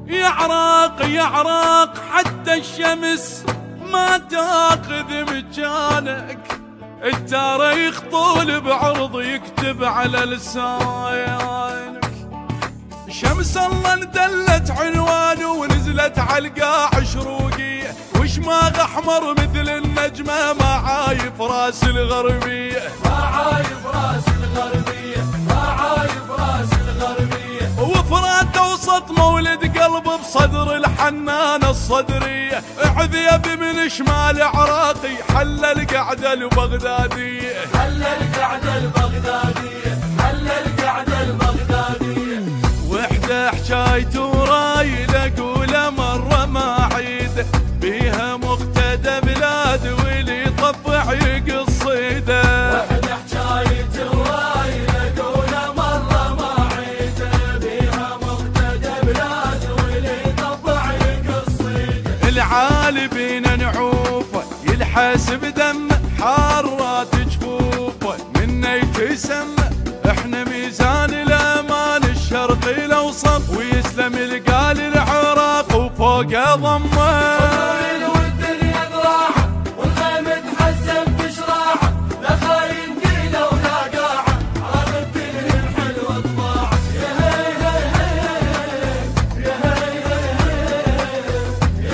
يعرق يعرق حتى الشمس ما تاخذ مكانك، التاريخ طول بعرض يكتب على لسانك. شمس الله اندلت عنوانه ونزلت على القاع شروقية، وشماغ احمر مثل النجمة ما عايف راس الغربية، ما عايف راس الغربية، ما عايف راس الغربية. وفرات وسط مولد قلب بصدر الحنان الصدرية، عذيب من شمال عراقي حل القعدة البغدادية، حل القعدة البغدادية، حل القعدة البغدادية. وحدة حكايته رايلة قوله مرة ما عيده، بيها مقتدى بلاد واللي يطفع يقصيده. وحدة حكايته رايلة قوله مرة ما عيده، بيها مقتدى بلاد واللي يطفع يقصيده. العالي بينا نعوفه يلحس بدم حارات جفوفه، منه يتسم احنا ميزان الامان الشرقي الاوسط، ويسلم القال العراق وفوقه ضمه. والدنيا ذراعه والخيم تحزم بشراعه، لا خاين ديله ولا قاعه، عرفت له الحلوه طباعه. يا هي هي هي يا هي هي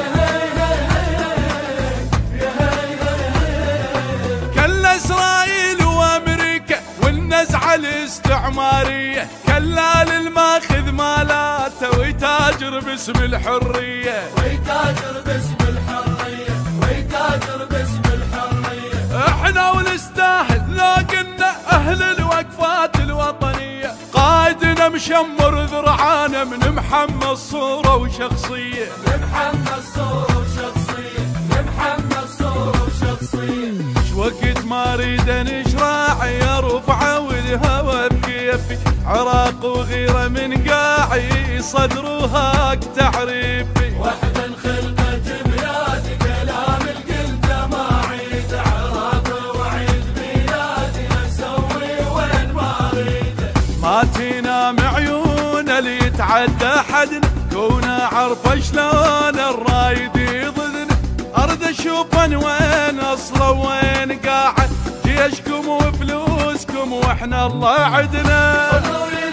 يا هي هي. كل اسرائيل وامريكا والنزعه الاستعماريه، كلا للماخذ مالاته ويتاجر باسم الحريه، ويتاجر باسم الحريه، ويتاجر باسم الحريه. احنا ونستاهل لو قلنا اهل الوقفات الوطنيه، قائدنا مشمر ذرعانه من محمد صوره وشخصيه، من محمد صوره وشخصيه، من محمد صوره وشخصيه. وقت ما اريد نشرع يا رفعه والهوى بكيفي، عراق وغيره من قاعي صدرها تعريفي. وحده انخلقت بلادي كلام القلته ما عيد، عراق وعيد بلادي اسوي وين ما اريد. ما تنام عيون اللي يتعدى حدنا، كونه عرف شلون الرايد يضدنا، ارد اشوفن وين اصله وين قاعد، جيشكم وفلوسكم واحنا الله عدنا.